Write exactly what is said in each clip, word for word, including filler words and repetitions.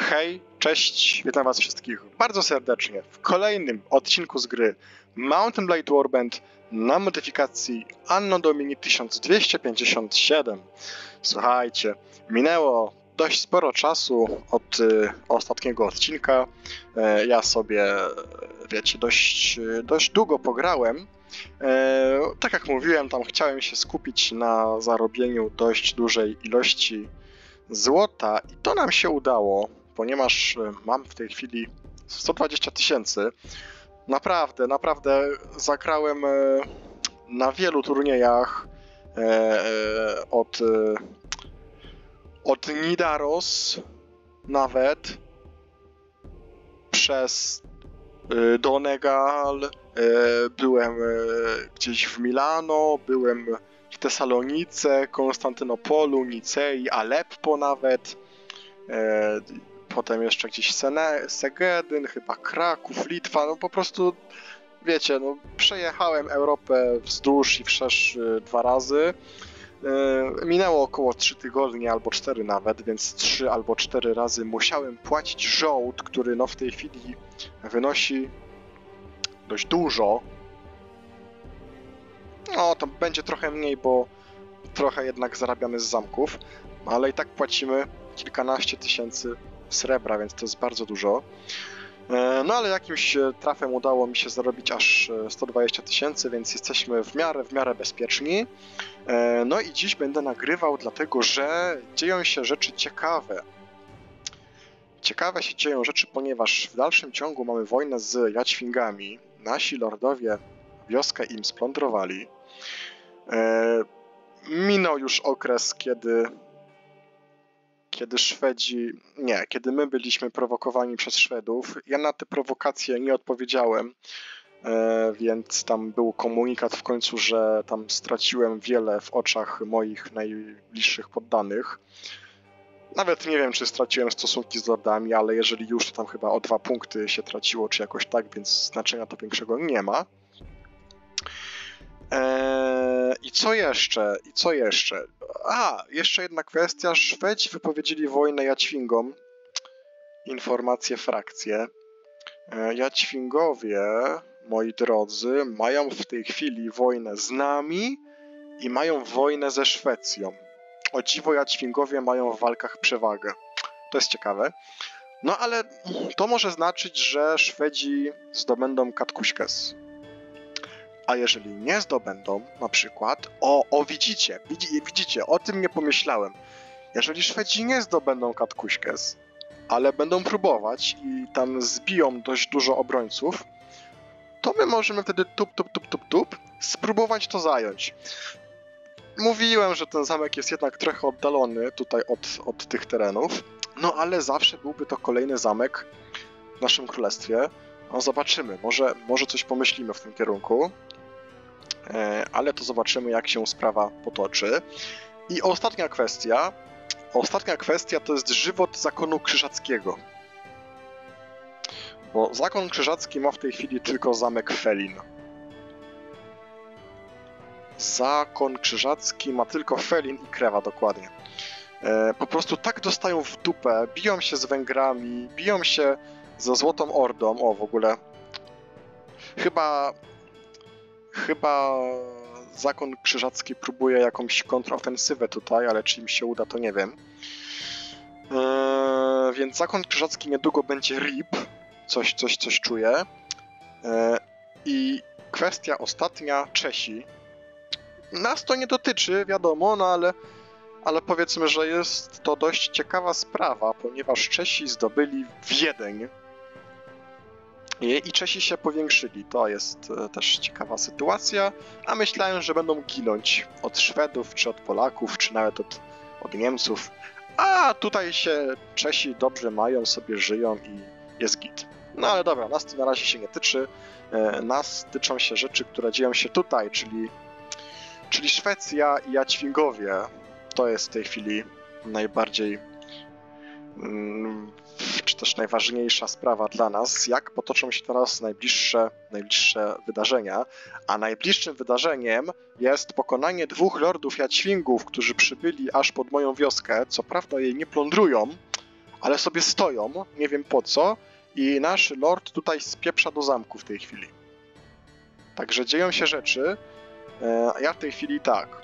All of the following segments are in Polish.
Hej, cześć, witam was wszystkich bardzo serdecznie w kolejnym odcinku z gry Mount and Blade Warband na modyfikacji Anno Domini tysiąc dwieście pięćdziesiąt siedem. Słuchajcie, minęło dość sporo czasu od y, ostatniego odcinka. E, ja sobie, wiecie, dość, dość długo pograłem. E, tak jak mówiłem, tam chciałem się skupić na zarobieniu dość dużej ilości złota i to nam się udało, ponieważ mam w tej chwili sto dwadzieścia tysięcy. Naprawdę, naprawdę zagrałem na wielu turniejach od, od Nidaros nawet przez Donegal, byłem gdzieś w Milano, byłem w Tesalonice, Konstantynopolu, Nicei, Aleppo nawet, potem jeszcze gdzieś Sene, Segedyn, chyba Kraków, Litwa, no po prostu, wiecie, no przejechałem Europę wzdłuż i wszerz dwa razy. Minęło około trzy tygodnie, albo cztery nawet, więc trzy albo cztery razy musiałem płacić żołd, który no w tej chwili wynosi dość dużo. No, to będzie trochę mniej, bo trochę jednak zarabiamy z zamków, ale i tak płacimy kilkanaście tysięcy srebra, więc to jest bardzo dużo. No ale jakimś trafem udało mi się zarobić aż sto dwadzieścia tysięcy, więc jesteśmy w miarę, w miarę bezpieczni. No i dziś będę nagrywał, dlatego że dzieją się rzeczy ciekawe. Ciekawe się dzieją rzeczy, ponieważ w dalszym ciągu mamy wojnę z Jaćwingami. Nasi lordowie wioskę im splądrowali. Minął już okres, kiedy kiedy Szwedzi... Nie, kiedy my byliśmy prowokowani przez Szwedów. Ja na te prowokacje nie odpowiedziałem, e, więc tam był komunikat w końcu, że tam straciłem wiele w oczach moich najbliższych poddanych. Nawet nie wiem, czy straciłem stosunki z lordami, ale jeżeli już, to tam chyba o dwa punkty się traciło, czy jakoś tak, więc znaczenia to większego nie ma. Eee, I co jeszcze? I co jeszcze? A, jeszcze jedna kwestia. Szwedzi wypowiedzieli wojnę Jaćwingom. Informacje, frakcje. Eee, Jaćwingowie, moi drodzy, mają w tej chwili wojnę z nami i mają wojnę ze Szwecją. O dziwo, Jaćwingowie mają w walkach przewagę. To jest ciekawe. No ale to może znaczyć, że Szwedzi zdobędą Katkuśkes. A jeżeli nie zdobędą, na przykład, o, o widzicie, widzicie, o tym nie pomyślałem. Jeżeli Szwedzi nie zdobędą Katkuśkes, ale będą próbować i tam zbiją dość dużo obrońców, to my możemy wtedy tup, tup, tup, tup, tup, spróbować to zająć. Mówiłem, że ten zamek jest jednak trochę oddalony tutaj od, od tych terenów, no ale zawsze byłby to kolejny zamek w naszym królestwie. No zobaczymy, może, może coś pomyślimy w tym kierunku. Ale to zobaczymy, jak się sprawa potoczy. I ostatnia kwestia. Ostatnia kwestia to jest żywot zakonu krzyżackiego. Bo zakon krzyżacki ma w tej chwili tylko zamek Felin. Zakon krzyżacki ma tylko Felin i Krewa, dokładnie. Po prostu tak dostają w dupę, biją się z Węgrami, biją się ze Złotą Ordą. O, w ogóle... Chyba... Chyba zakon krzyżacki próbuje jakąś kontrofensywę tutaj, ale czy im się uda, to nie wiem. Eee, więc zakon krzyżacki niedługo będzie R I P. Coś, coś, coś czuję. Eee, I kwestia ostatnia, Czesi. Nas to nie dotyczy, wiadomo, no ale, ale powiedzmy, że jest to dość ciekawa sprawa, ponieważ Czesi zdobyli Wiedeń. I Czesi się powiększyli. To jest też ciekawa sytuacja, a myślałem, że będą ginąć od Szwedów, czy od Polaków, czy nawet od, od Niemców. A tutaj się Czesi dobrze mają, sobie żyją i jest git. No ale dobra, nas to na razie się nie tyczy. Nas tyczą się rzeczy, które dzieją się tutaj, czyli, czyli Szwecja i Jaćwingowie. To jest w tej chwili najbardziej... Mm, czy też najważniejsza sprawa dla nas, jak potoczą się teraz najbliższe, najbliższe wydarzenia. A najbliższym wydarzeniem jest pokonanie dwóch lordów Jaćwingów, którzy przybyli aż pod moją wioskę. Co prawda jej nie plądrują, ale sobie stoją, nie wiem po co, i nasz lord tutaj spieprza do zamku w tej chwili. Także dzieją się rzeczy, a ja w tej chwili tak.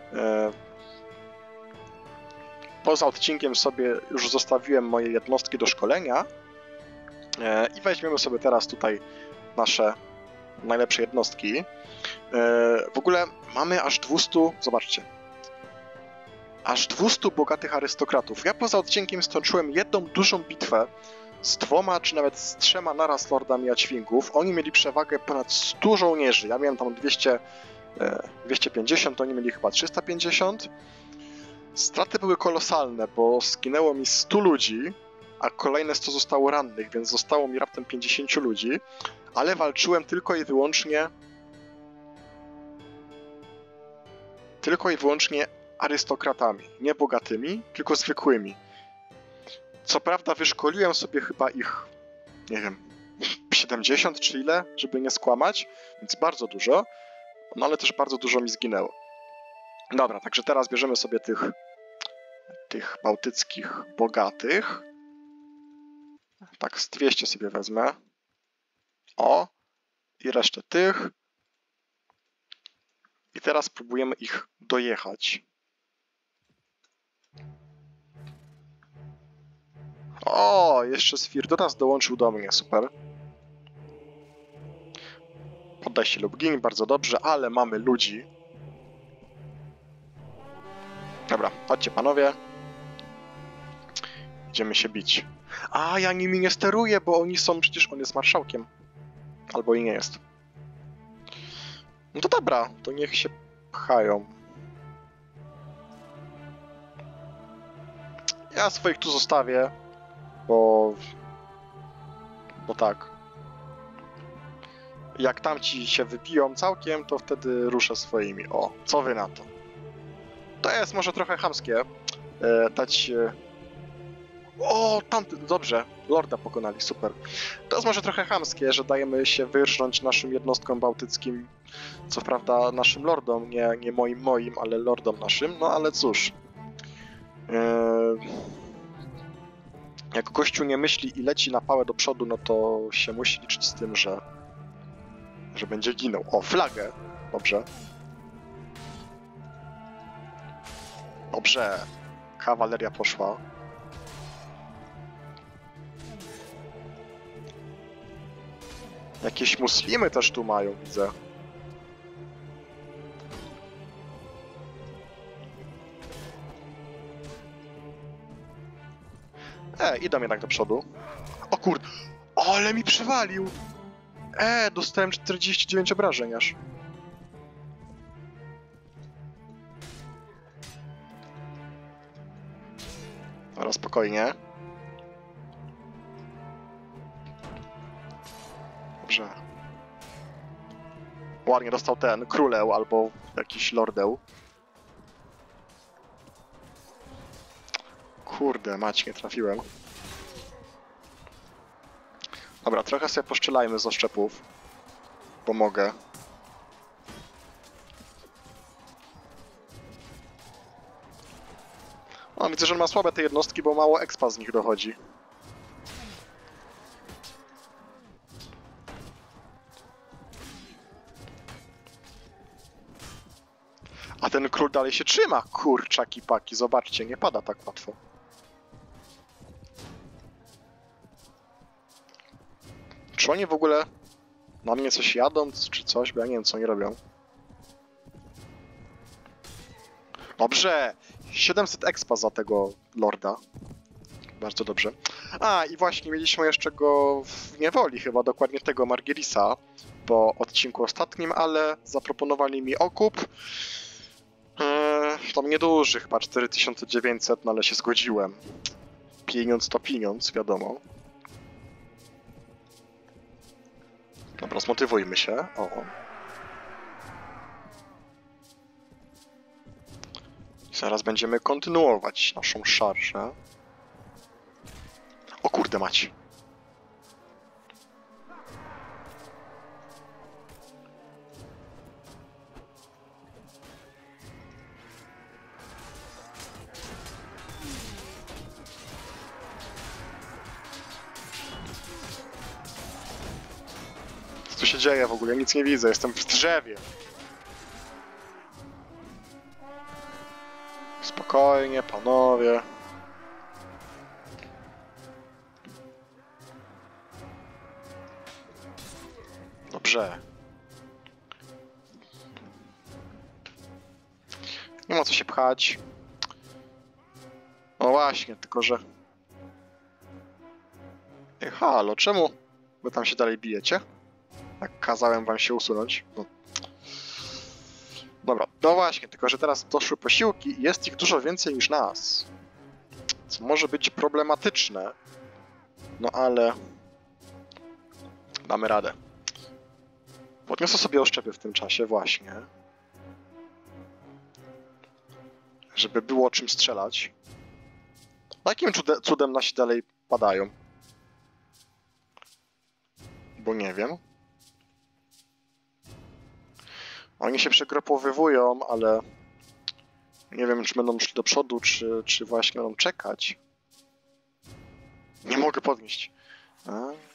Poza odcinkiem sobie już zostawiłem moje jednostki do szkolenia i weźmiemy sobie teraz tutaj nasze najlepsze jednostki. W ogóle mamy aż dwieście, zobaczcie, aż dwieście bogatych arystokratów. Ja poza odcinkiem stoczyłem jedną dużą bitwę z dwoma, czy nawet z trzema naraz lordami jaćwingów. Oni mieli przewagę ponad stu żołnierzy. Ja miałem tam dwieście, dwieście pięćdziesiąt, oni mieli chyba trzysta pięćdziesiąt. Straty były kolosalne, bo zginęło mi stu ludzi, a kolejne sto zostało rannych, więc zostało mi raptem pięćdziesięciu ludzi, ale walczyłem tylko i wyłącznie tylko i wyłącznie arystokratami, nie bogatymi, tylko zwykłymi. Co prawda wyszkoliłem sobie chyba ich, nie wiem, siedemdziesiąt czy ile, żeby nie skłamać, więc bardzo dużo, no ale też bardzo dużo mi zginęło. Dobra, także teraz bierzemy sobie tych, tych bałtyckich bogatych. Tak, z dwieście sobie wezmę. O, i resztę tych. I teraz próbujemy ich dojechać. O, jeszcze Svirduras dołączył do mnie, super. Poddaj się lub gin, bardzo dobrze, ale mamy ludzi. Dobra, chodźcie panowie. Idziemy się bić. A, ja nimi nie steruję, bo oni są, przecież on jest marszałkiem. Albo i nie jest. No to dobra, to niech się pchają. Ja swoich tu zostawię, bo... Bo tak. Jak tamci się wybiją całkiem, to wtedy ruszę swoimi. O, co wy na to? To jest może trochę chamskie. E, dać... E... O, tamty, dobrze. Lorda pokonali, super. To jest może trochę chamskie, że dajemy się wyrżnąć naszym jednostkom bałtyckim. Co prawda naszym lordom, nie, nie moim moim, ale lordom naszym. No ale cóż. E... Jak gościu nie myśli i leci na pałę do przodu, no to się musi liczyć z tym, że... że będzie ginął. O, flagę. Dobrze. Dobrze. Kawaleria poszła. Jakieś muslimy też tu mają, widzę. E, idą jednak do przodu. O kurde. Ale mi przewalił. E, dostałem czterdzieści dziewięć obrażeń aż. Dobra, spokojnie. Dobrze. Ładnie dostał ten króleł albo jakiś lordeł. Kurde, mać, nie trafiłem. Dobra, trochę sobie poszczelajmy z oszczepów. Bo mogę. O, widzę, że on ma słabe te jednostki, bo mało expa z nich dochodzi. A ten król dalej się trzyma, kurczaki paki, zobaczcie, nie pada tak łatwo. Czy oni w ogóle na mnie coś jadą, czy coś, bo ja nie wiem, co oni robią. Dobrze! siedemset expa za tego lorda. Bardzo dobrze. A, i właśnie mieliśmy jeszcze go w niewoli chyba, dokładnie tego Margirisa po odcinku ostatnim, ale zaproponowali mi okup. Eee, tam nieduży, chyba cztery tysiące dziewięćset, no ale się zgodziłem. Pieniądz to pieniądz, wiadomo. Dobra, zmotywujmy się. O. Zaraz będziemy kontynuować naszą szarżę. O kurde mać. Co się dzieje w ogóle? Nic nie widzę, jestem w drzewie. Spokojnie, panowie. Dobrze. Nie ma co się pchać. No właśnie, tylko że... Ej, halo, czemu wy tam się dalej bijecie? Tak kazałem wam się usunąć. No. Dobra, no właśnie, tylko że teraz doszły posiłki i jest ich dużo więcej niż nas. Co może być problematyczne. No ale... Damy radę. Podniosę sobie oszczepy w tym czasie, właśnie. Żeby było czym strzelać. Jakim cudem nasi dalej padają? Bo nie wiem. Oni się przegropowywują, ale... Nie wiem, czy będą szli do przodu, czy, czy właśnie będą czekać. Nie mogę podnieść. A?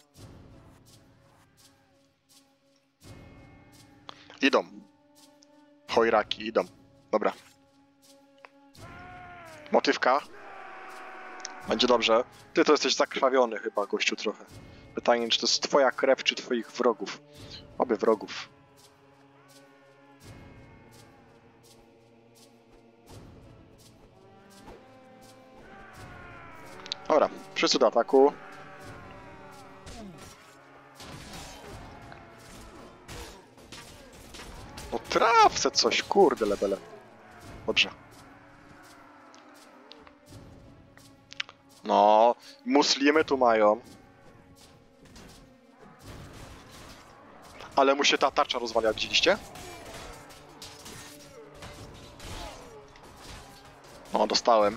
Idą. Chojraki, idą. Dobra. Motywka. Będzie dobrze. Ty to jesteś zakrwawiony chyba, gościu, trochę. Pytanie, czy to jest twoja krew, czy twoich wrogów. Oby wrogów. Dobra, wszyscy do ataku. No trafce coś, kurde lebele. Dobrze. No, muslimy tu mają. Ale mu się ta tarcza rozwala, widzieliście? No, dostałem.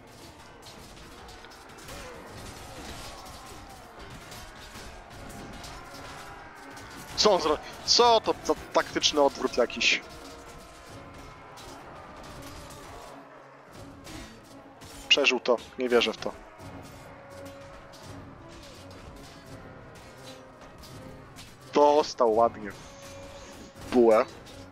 Co on zro... Co to za taktyczny odwrót jakiś? Przeżył to, nie wierzę w to. Dostał ładnie w bułę.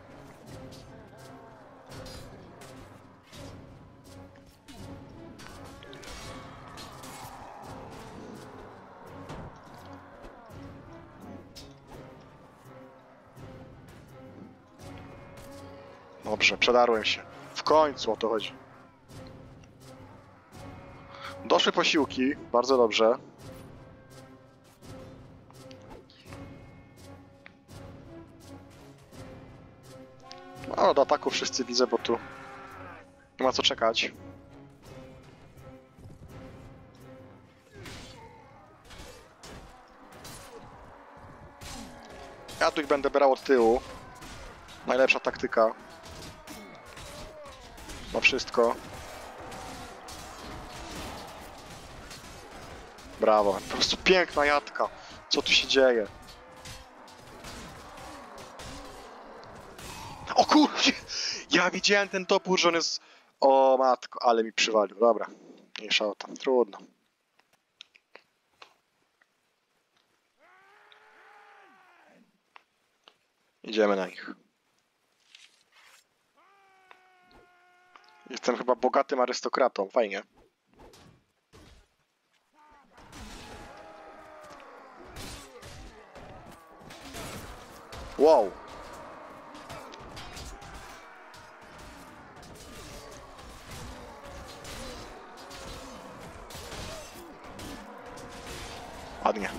Dobrze, przedarłem się. W końcu o to chodzi. Doszły posiłki, bardzo dobrze. No, do ataku wszyscy widzę, bo tu nie ma co czekać. Ja tu ich będę brał od tyłu. Najlepsza taktyka. Na wszystko. Brawo. Po prostu piękna jadka. Co tu się dzieje? O kurczę! Ja widziałem ten topór, że on jest... O matko, ale mi przywalił. Dobra. Mniejsza o to. Trudno. Idziemy na nich. Jestem chyba bogatym arystokratą. Fajnie. Wow. Ładnie.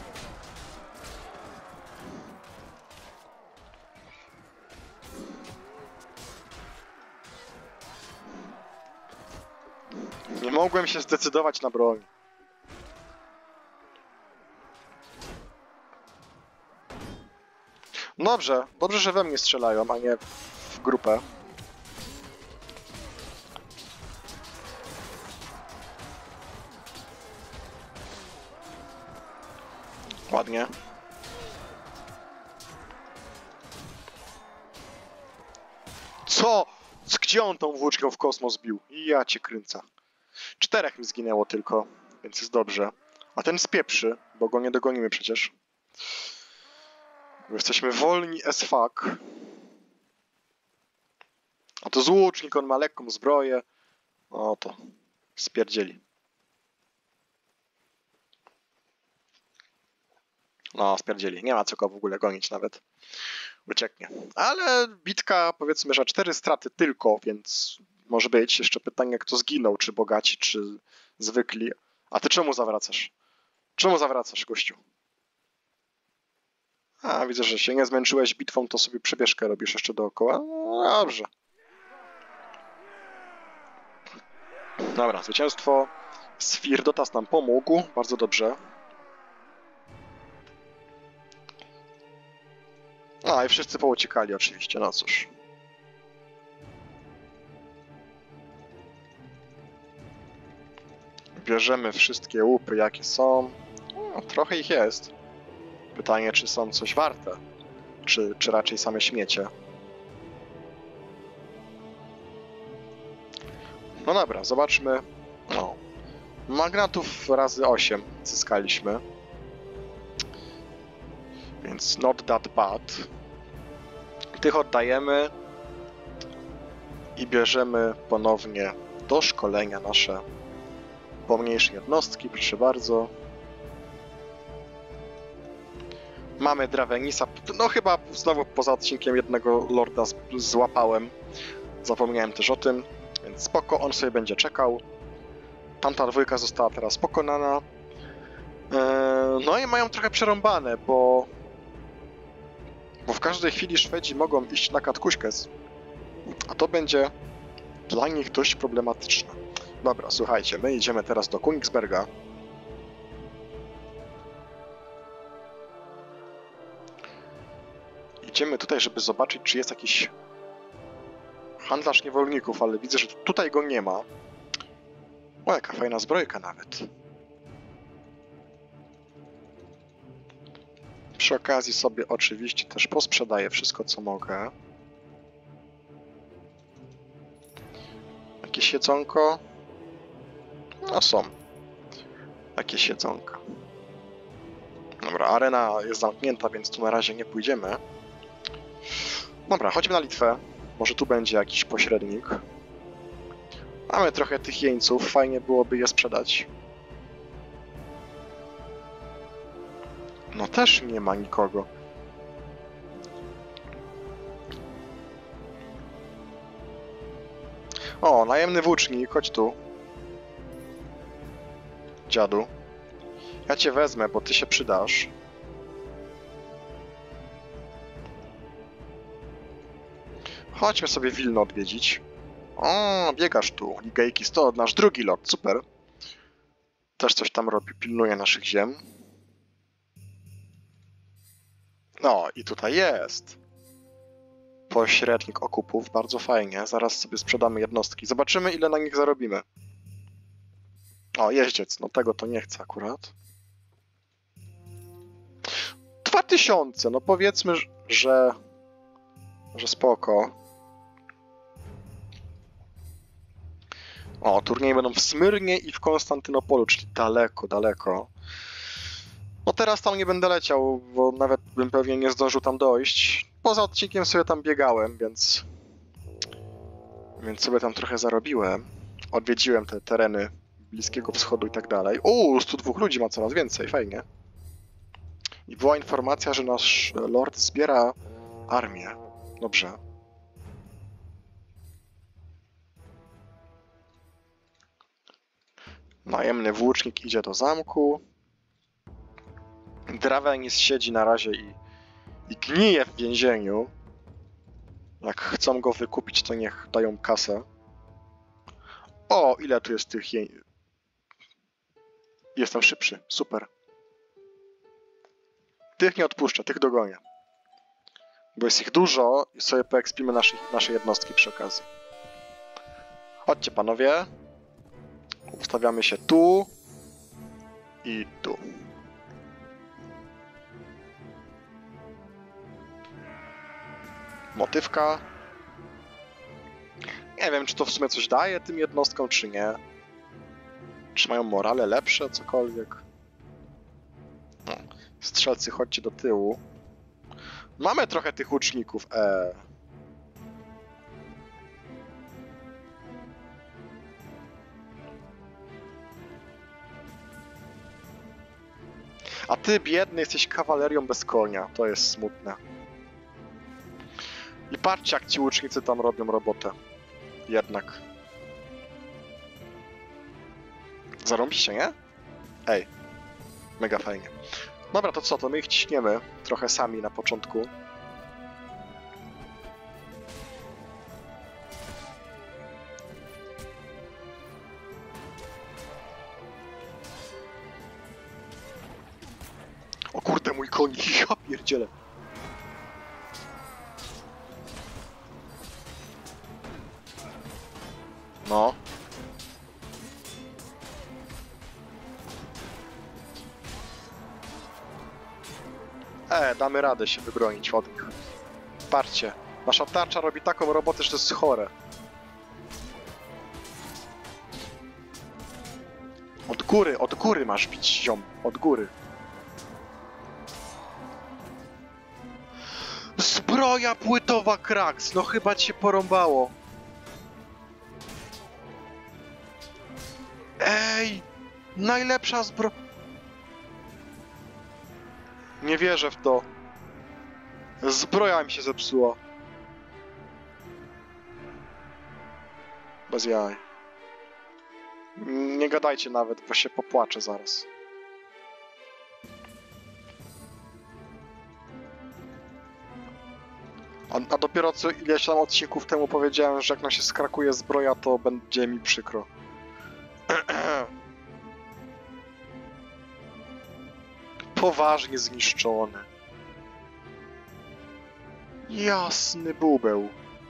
Nie mogłem się zdecydować na broń. Dobrze, dobrze, że we mnie strzelają, a nie w grupę. Ładnie. Co? Gdzie on tą włóczką w kosmos bił? Ja cię kręcę. Czterech mi zginęło tylko, więc jest dobrze. A ten spieprzy, bo go nie dogonimy przecież. Jesteśmy wolni as fuck. A to złucznik, on ma lekką zbroję. O to, spierdzieli. No, spierdzieli. Nie ma co go w ogóle gonić nawet. Ucieknie. Ale bitka, powiedzmy, że cztery straty tylko, więc może być jeszcze pytanie, kto zginął, czy bogaci, czy zwykli. A ty czemu zawracasz? Czemu zawracasz, gościu? A, widzę, że się nie zmęczyłeś bitwą, to sobie przebieżkę robisz jeszcze dookoła. No, dobrze. Dobra, zwycięstwo. Sfirdotas nam pomógł. Bardzo dobrze. A, i wszyscy pouciekali oczywiście, no cóż. Bierzemy wszystkie łupy, jakie są. No, trochę ich jest. Pytanie, czy są coś warte, czy, czy raczej same śmiecie. No dobra, zobaczmy. No. Magnatów razy osiem zyskaliśmy. Więc not that bad. Tych oddajemy i bierzemy ponownie do szkolenia nasze pomniejsze jednostki, proszę bardzo. Mamy Dravenisa, no chyba znowu poza odcinkiem jednego lorda złapałem. Zapomniałem też o tym, więc spoko, on sobie będzie czekał. Tamta dwójka została teraz pokonana. No i mają trochę przerąbane, bo bo w każdej chwili Szwedzi mogą iść na Katkuśkę, a to będzie dla nich dość problematyczne. Dobra, słuchajcie, my idziemy teraz do Königsberga. Idziemy tutaj, żeby zobaczyć, czy jest jakiś handlarz niewolników, ale widzę, że tutaj go nie ma. O, jaka fajna zbrojka nawet. Przy okazji sobie oczywiście też posprzedaję wszystko, co mogę. Jakieś jedzonko? No są. Jakieś jedzonka. Dobra, arena jest zamknięta, więc tu na razie nie pójdziemy. Dobra, chodźmy na Litwę. Może tu będzie jakiś pośrednik. Mamy trochę tych jeńców, fajnie byłoby je sprzedać. No też nie ma nikogo. O, najemny włócznik, chodź tu. Dziadu. Ja cię wezmę, bo ty się przydasz. Chodźmy sobie Wilno odwiedzić. O, biegasz tu. Ligejkis to nasz drugi lord, super. Też coś tam robi, pilnuje naszych ziem. No i tutaj jest. Pośrednik okupów, bardzo fajnie. Zaraz sobie sprzedamy jednostki. Zobaczymy, ile na nich zarobimy. O, jeździec, no tego to nie chcę akurat. Dwa tysiące, no powiedzmy, że... że spoko. O, turnieje będą w Smyrnie i w Konstantynopolu, czyli daleko, daleko. No teraz tam nie będę leciał, bo nawet bym pewnie nie zdążył tam dojść. Poza odcinkiem sobie tam biegałem, więc... Więc sobie tam trochę zarobiłem. Odwiedziłem te tereny Bliskiego Wschodu i tak dalej. Uuu, stu dwóch ludzi ma coraz więcej, fajnie. I była informacja, że nasz lord zbiera armię. Dobrze. Najemny włócznik idzie do zamku. Dravenis siedzi na razie i, i gnije w więzieniu. Jak chcą go wykupić, to niech dają kasę. O, ile tu jest tych jej... Jestem szybszy, super. Tych nie odpuszczę, tych dogonię. Bo jest ich dużo i sobie poekspimy nasze, nasze jednostki przy okazji. Chodźcie panowie. Ustawiamy się tu i tu. Motywka. Nie wiem, czy to w sumie coś daje tym jednostkom, czy nie. Czy mają morale lepsze, cokolwiek. No. Strzelcy, chodźcie do tyłu. Mamy trochę tych łuczników, eee. A ty, biedny, jesteś kawalerią bez konia. To jest smutne. I patrzcie, jak ci łucznicy tam robią robotę. Jednak. Zarąbiście, nie? Ej. Mega fajnie. Dobra, to co? To my ich ciśniemy. Trochę sami na początku. O kurde, mój koń, ja pierdzielę. No. E, damy radę się wybronić od nich. Patrzcie, nasza tarcza robi taką robotę, że to jest chore. Od góry, od góry masz bić, ziom. Od góry. Zbroja płytowa Krax, no chyba cię porąbało. Ej! Najlepsza zbro... Nie wierzę w to. Zbroja mi się zepsuła. Bez jaj. Nie gadajcie nawet, bo się popłaczę zaraz. A, a dopiero co ileś tam odcinków temu powiedziałem, że jak nam się skrakuje zbroja, to będzie mi przykro. Poważnie zniszczone. Jasny bubeł.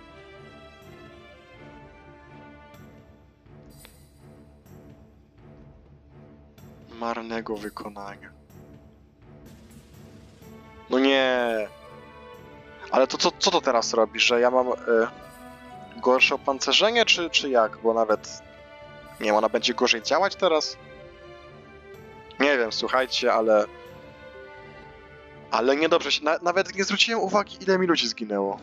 Marnego wykonania. No nie. Ale to co, co to teraz robi? Że ja mam y, gorsze opancerzenie, czy, czy jak? Bo nawet... Nie wiem, ona będzie gorzej działać teraz? Nie wiem, słuchajcie, ale... Ale niedobrze się... Na, nawet nie zwróciłem uwagi, ile mi ludzi zginęło.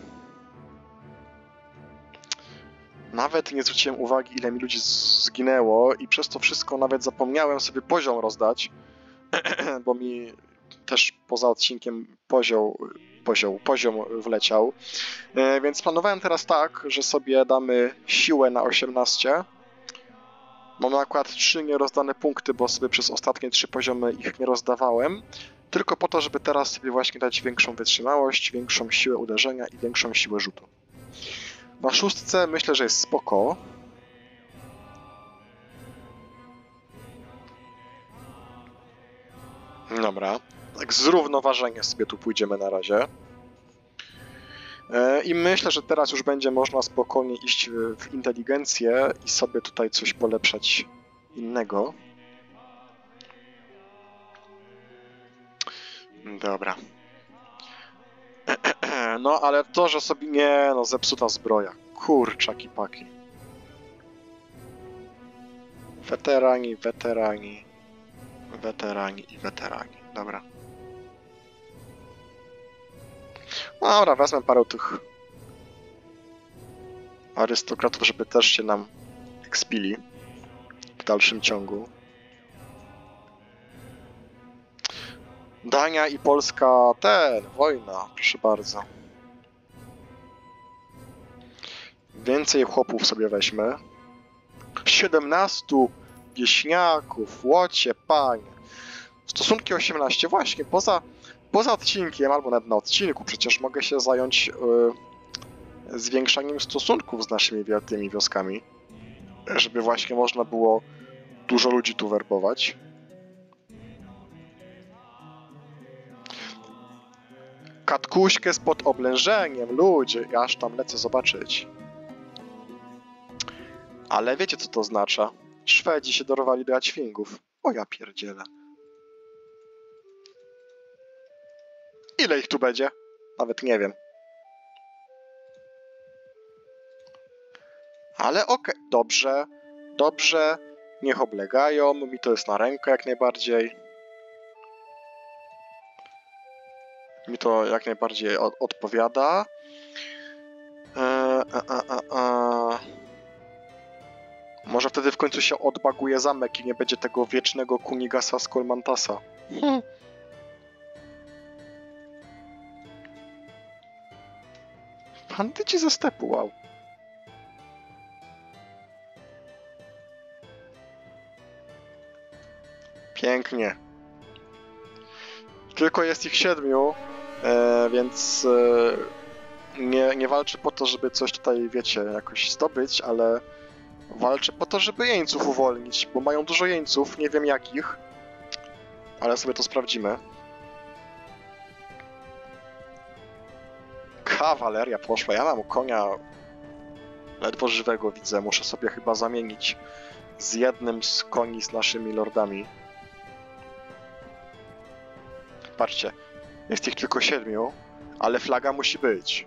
Nawet nie zwróciłem uwagi, ile mi ludzi zginęło i przez to wszystko nawet zapomniałem sobie poziom rozdać, bo mi też poza odcinkiem poziom, poziom, poziom wleciał. E, więc planowałem teraz tak, że sobie damy siłę na osiemnaście. Mam akurat trzy nierozdane punkty, bo sobie przez ostatnie trzy poziomy ich nie rozdawałem. Tylko po to, żeby teraz sobie właśnie dać większą wytrzymałość, większą siłę uderzenia i większą siłę rzutu. Na szóstce myślę, że jest spoko. Dobra. Tak zrównoważenie sobie tu pójdziemy na razie. I myślę, że teraz już będzie można spokojnie iść w inteligencję i sobie tutaj coś polepszać innego. Dobra. No, ale to, że sobie... Nie, no, zepsuta zbroja. Kurczaki paki. Weterani, weterani, weterani i weterani. Dobra. Dobra, wezmę parę tych arystokratów, żeby też się nam ekspili w dalszym ciągu. Dania i Polska, ten, wojna, proszę bardzo. Więcej chłopów sobie weźmy. siedemnastu wieśniaków, łocie, panie. Stosunki osiemnaście, właśnie, poza, poza odcinkiem, albo nawet na odcinku, przecież mogę się zająć yy, zwiększaniem stosunków z naszymi tymi wioskami, żeby właśnie można było dużo ludzi tu werbować. Katkuśkę spod oblężeniem, ludzie, ja aż tam lecę zobaczyć. Ale wiecie, co to oznacza? Szwedzi się dorwali do Jaćwingów. O ja pierdzielę. Ile ich tu będzie? Nawet nie wiem. Ale okej, okay. Dobrze, dobrze, niech oblegają, mi to jest na rękę jak najbardziej. Mi to jak najbardziej od, odpowiada. E, a, a, a, a. Może wtedy w końcu się odbaguje zamek i nie będzie tego wiecznego Kunigasa Skolmantasa. Hm. Bandyci ze stepu, wow. Pięknie. Tylko jest ich siedmiu, e, więc e, nie, nie walczy po to, żeby coś tutaj, wiecie, jakoś zdobyć, ale walczy po to, żeby jeńców uwolnić, bo mają dużo jeńców, nie wiem jakich, ale sobie to sprawdzimy. Kawaleria poszła, ja mam konia ledwo żywego, widzę, muszę sobie chyba zamienić z jednym z koni z naszymi lordami. Patrzcie, jest ich tylko siedmiu, ale flaga musi być.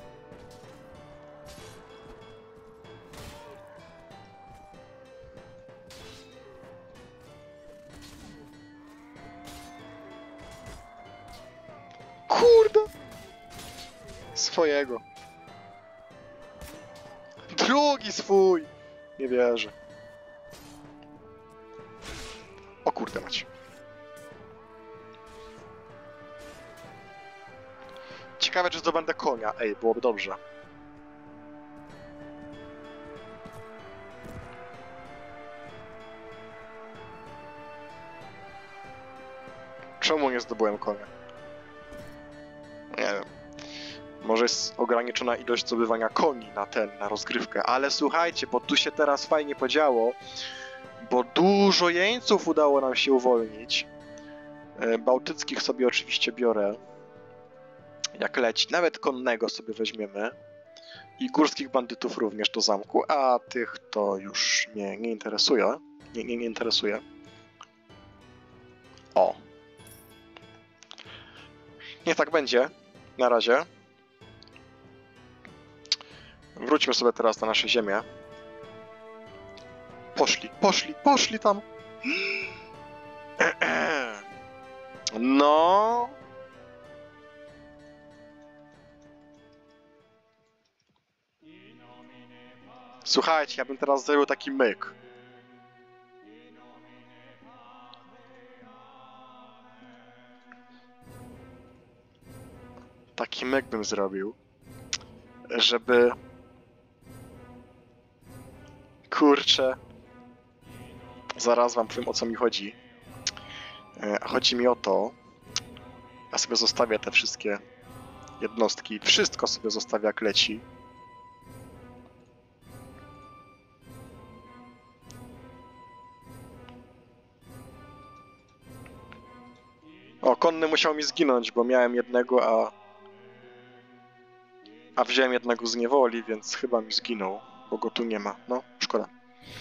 Kurde! Swojego. Drugi swój! Nie wierzę. O kurde mać. Ciekawe, czy zdobędę konia. Ej, byłoby dobrze. Czemu nie zdobyłem konia? Nie wiem. Może jest ograniczona ilość zdobywania koni na ten, na rozgrywkę. Ale słuchajcie, bo tu się teraz fajnie podziało, bo dużo jeńców udało nam się uwolnić. Bałtyckich sobie oczywiście biorę. Jak leci. Nawet konnego sobie weźmiemy. I górskich bandytów również do zamku, a tych to już mnie nie interesuje. Nie, nie, nie interesuje. O. Niech tak będzie. Na razie. Wróćmy sobie teraz na nasze ziemię. Poszli, poszli, poszli tam. No. Słuchajcie, ja bym teraz zrobił taki myk. Taki myk bym zrobił, żeby... Kurczę. Zaraz wam powiem, o co mi chodzi. Chodzi mi o to... Ja sobie zostawię te wszystkie jednostki. Wszystko sobie zostawię, jak leci. O, konny musiał mi zginąć, bo miałem jednego, a... A wziąłem jednego z niewoli, więc chyba mi zginął, bo go tu nie ma. No, szkoda.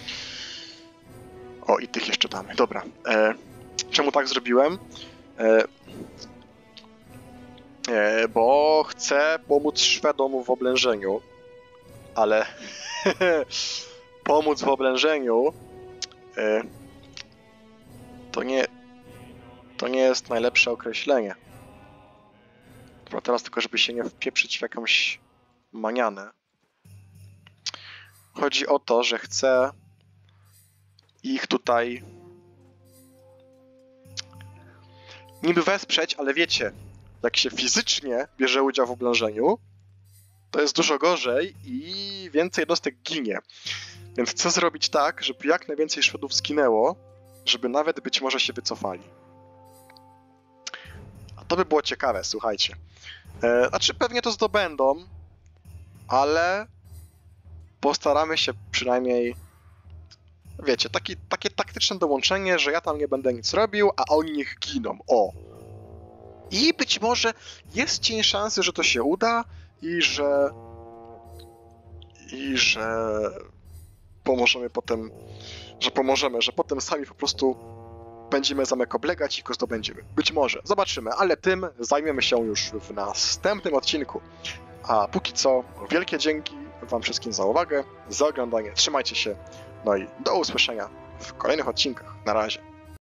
O, i tych jeszcze damy. Dobra. E, czemu tak zrobiłem? E, e, bo chcę pomóc Szwedom w oblężeniu, ale pomóc w oblężeniu e, to nie to nie jest najlepsze określenie. Dobra, teraz tylko, żeby się nie wpieprzyć w jakąś manianę. Chodzi o to, że chcę ich tutaj niby wesprzeć, ale wiecie, jak się fizycznie bierze udział w oblężeniu, to jest dużo gorzej i więcej jednostek ginie. Więc chcę zrobić tak, żeby jak najwięcej Szwedów zginęło, żeby nawet być może się wycofali. A to by było ciekawe, słuchajcie. E, znaczy pewnie to zdobędą, ale postaramy się przynajmniej, wiecie, taki, takie taktyczne dołączenie, że ja tam nie będę nic robił, a oni niech giną. O! I być może jest cień szansy, że to się uda i że i że pomożemy potem, że pomożemy, że potem sami po prostu będziemy zamek oblegać i go zdobędziemy. Być może. Zobaczymy, ale tym zajmiemy się już w następnym odcinku. A póki co, wielkie dzięki wam wszystkim za uwagę, za oglądanie. Trzymajcie się, no i do usłyszenia w kolejnych odcinkach. Na razie.